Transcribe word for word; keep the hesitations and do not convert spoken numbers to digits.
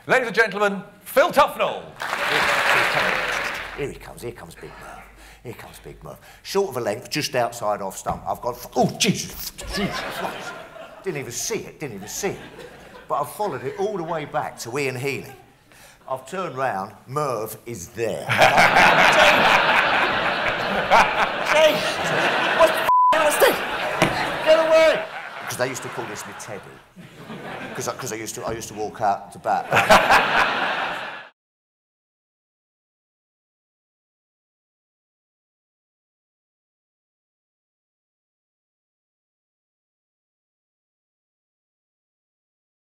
Ladies and gentlemen, Phil Tufnell. Here he comes, here comes Big Merv. Here comes Big Merv. Short of a length, just outside off stump. I've got... Oh, Jesus! Jesus Christ. Didn't even see it, didn't even see it. But I've followed it all the way back to Ian Healy. I've turned round, Merv is there. Jesus! What's the f***ing thing? Get away! Because they used to call this me Teddy. Because I, I, used to, I used to walk out to bat.